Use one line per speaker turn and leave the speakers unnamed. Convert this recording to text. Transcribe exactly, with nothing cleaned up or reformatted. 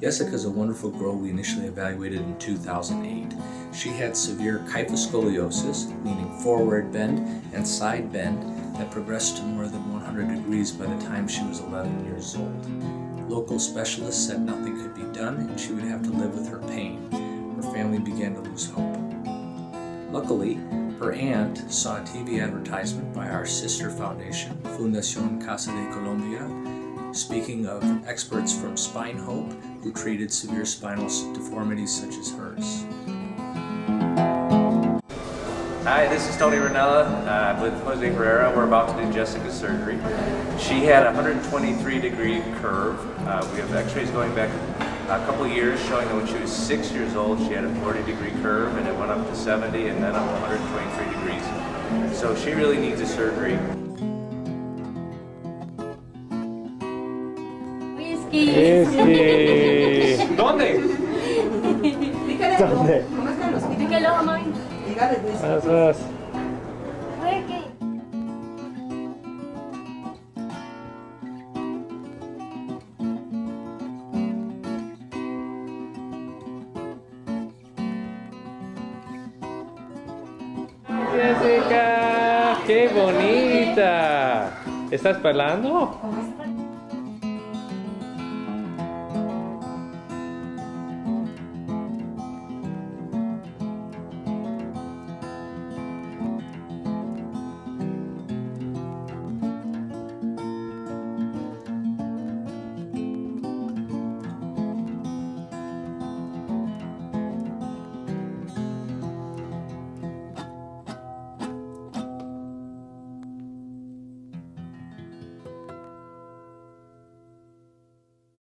Yessica is a wonderful girl we initially evaluated in two thousand eight. She had severe kyphoscoliosis, meaning forward bend and side bend, that progressed to more than one hundred degrees by the time she was eleven years old. Local specialists said nothing could be done and she would have to live with her pain. Her family began to lose hope. Luckily, her aunt saw a T V advertisement by our sister foundation, Fundación Casa de Colombia, speaking of experts from Spine Hope who treated severe spinal deformities such as hers.
Hi, this is Tony Ranella uh, with Jose Herrera. We're about to do Jessica's surgery. She had a one hundred twenty-three degree curve. Uh, we have x-rays going back a couple years showing that when she was six years old she had a forty degree curve, and it went up to seventy and then up to one hundred twenty-three degrees. So she really needs a surgery.
Whisky.
¿Dónde?
¿Dónde?
Dígalo, mami.
Vas, vas. Yessica, qué bonita. ¿Estás bailando?